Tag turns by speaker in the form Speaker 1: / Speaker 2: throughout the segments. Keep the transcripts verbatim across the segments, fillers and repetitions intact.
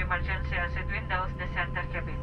Speaker 1: emergency exit windows, the center cabin.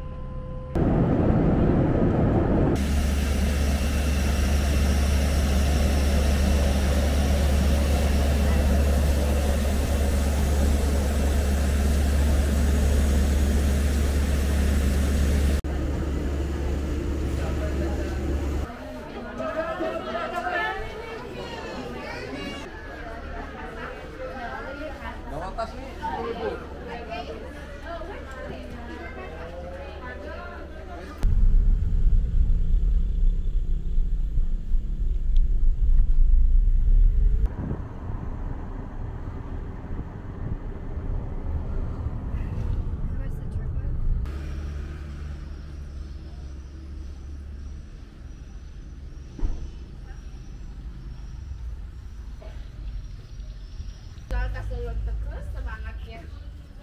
Speaker 2: Kasih terus semangatnya.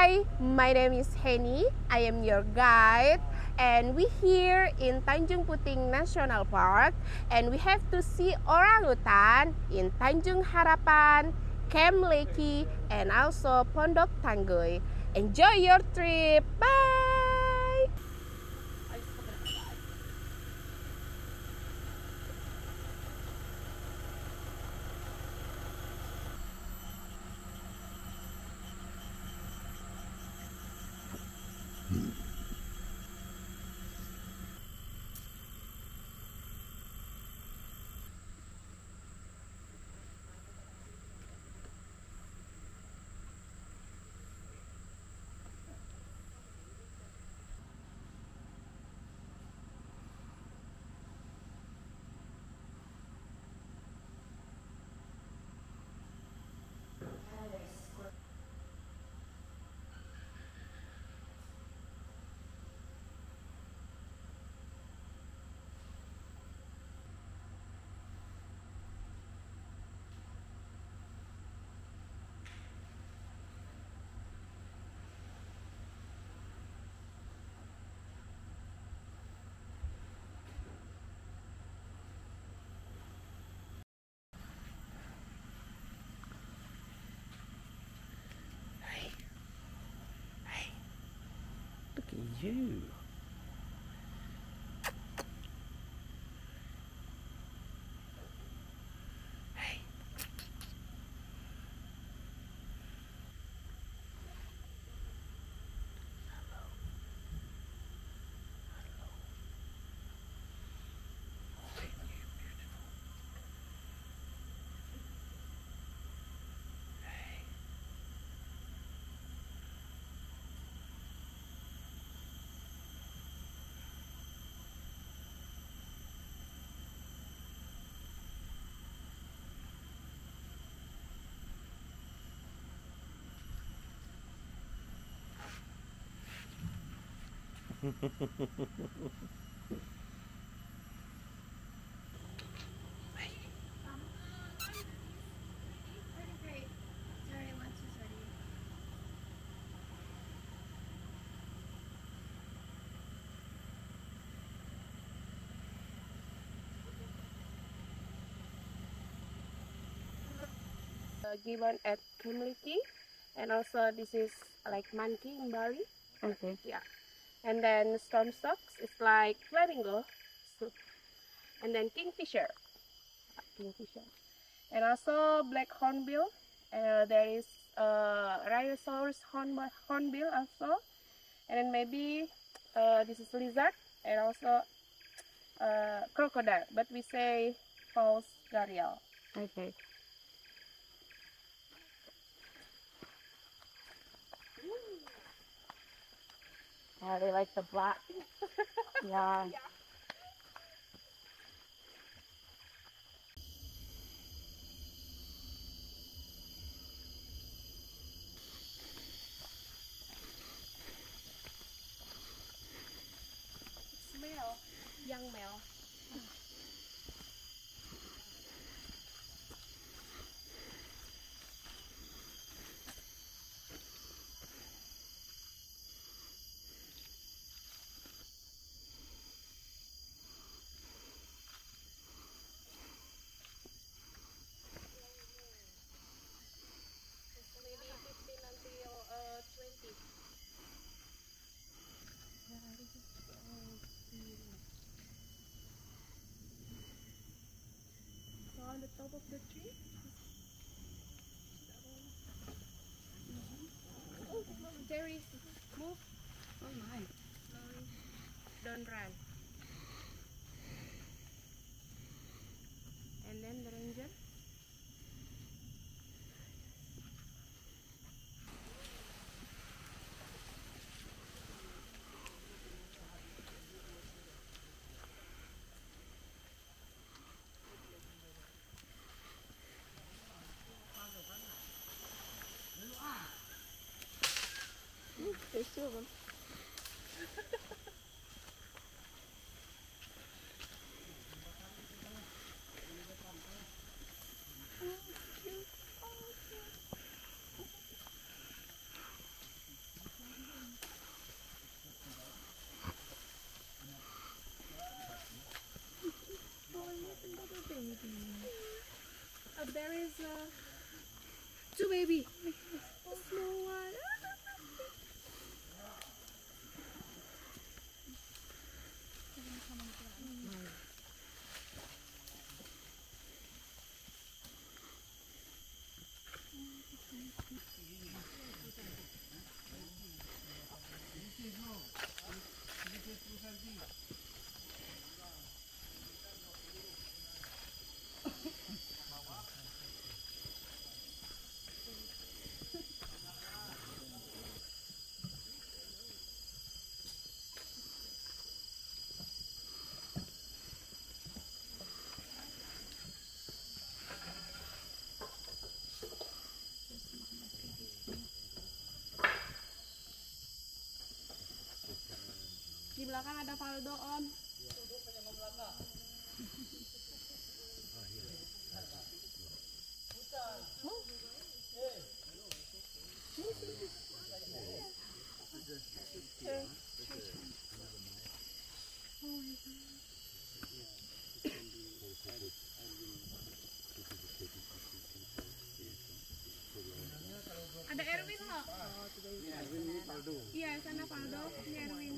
Speaker 2: Hi, my name is Henny. I am your guide, and we here in Tanjung Puting National Park, and we have to see orangutan in Tanjung Harapan, Camp Leki, and also Pondok Tangguh. Enjoy your trip. Bye.
Speaker 3: Look at you. Hey. Hello. Hello. Look at you, beautiful. Hey.
Speaker 2: Uh, given at Kumai, and also this is like monkey in Bali.
Speaker 4: Okay.
Speaker 2: Yeah, and then storm socks is like flamingo, so, and then kingfisher, kingfisher, and also black hornbill. Uh, there is uh, rhinoceros horn hornbill also, and then maybe uh, this is lizard, and also uh, crocodile, but we say false gharial.
Speaker 4: Okay. Yeah, they like the black. Yeah.
Speaker 2: It's male, young male. Maybe fifteen until uh, twenty. So on the top of the tree. Oh, Jerry, move.
Speaker 4: Oh my.
Speaker 2: Slowly. Don't run. And then the ranger.
Speaker 4: There's two of them.
Speaker 2: uh, there is uh, two baby. A small one. Di belakang ada Faldo, Om. Ada Erwin loh. Iya, sana Faldo, ini Erwin.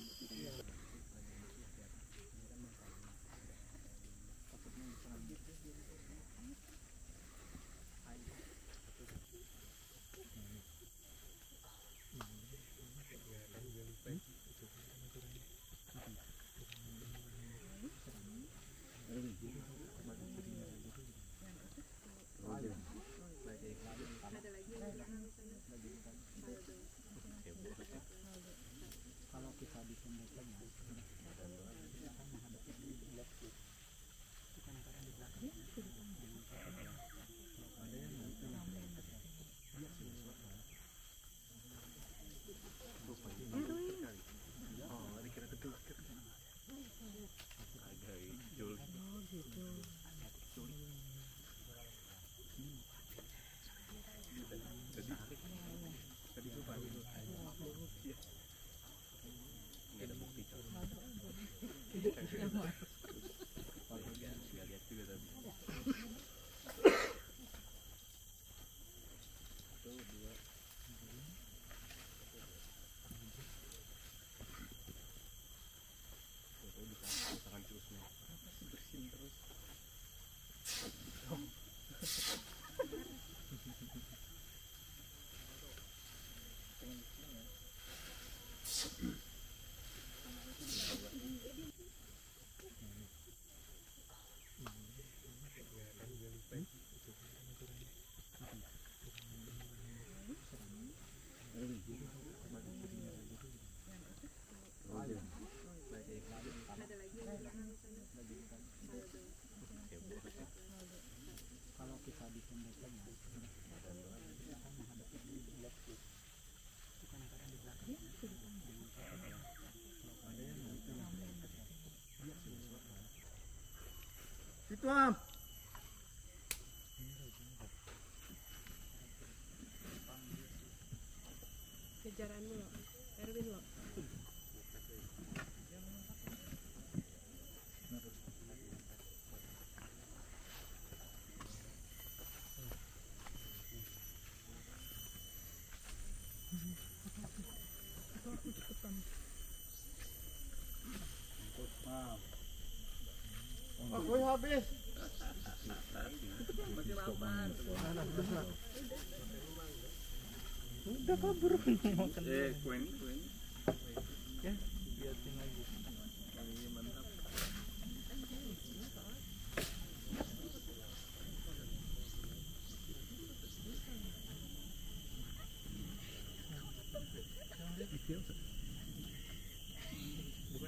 Speaker 5: Kalau kita bisa melihatnya, kita akan menghadapi black itu kan karena di belakang ada yang mungkin dia sesuatu. Oh, dikira kedua kan? Agak hijau. Oh gitu. Tadi tadi itu baru iya. Nggak ada bukti coba. Oh iya, nggak lihat juga tadi. Satu, dua, foto bisa tangan terusnya. Bersin terus. Kalau kita bisa melihatnya, kita akan menghadapi black itu kan karena di belakang ada yang mungkin dia sesuatu. Itu am.
Speaker 2: Kejaranmu loh, Erwin loh.
Speaker 5: Aku habis.
Speaker 3: Masih lapar.
Speaker 5: Udah kabur makan.
Speaker 3: Eh, kuen, kuen.
Speaker 5: Ya, biarin lagi.
Speaker 3: Ini mantap.
Speaker 5: Bukan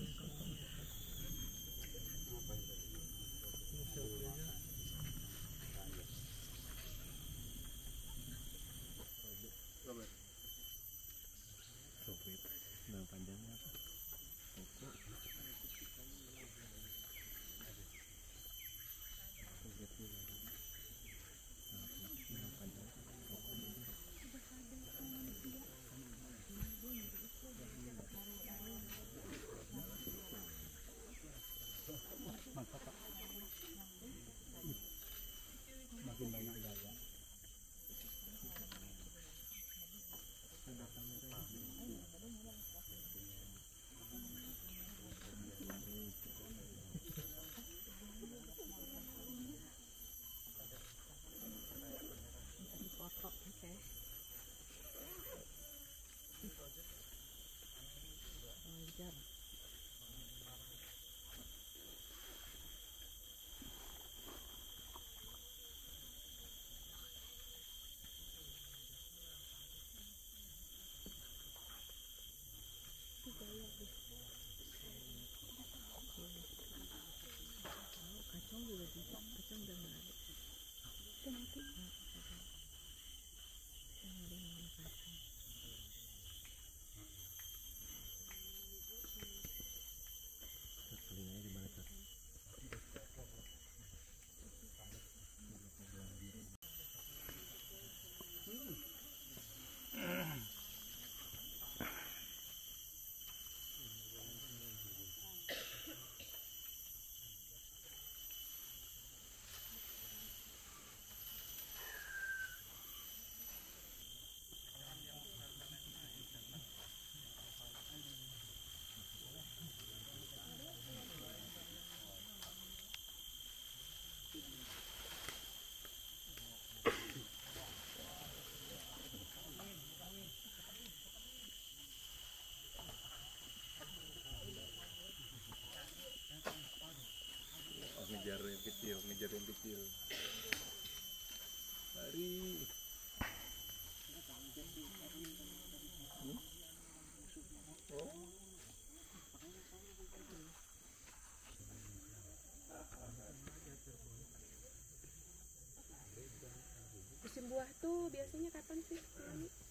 Speaker 5: Sobret, nama panjangnya apa? Toko. Sobret juga. Nama panjangnya Toko. Mantap Pak. Makin
Speaker 2: buah tuh biasanya kapan sih? Nani?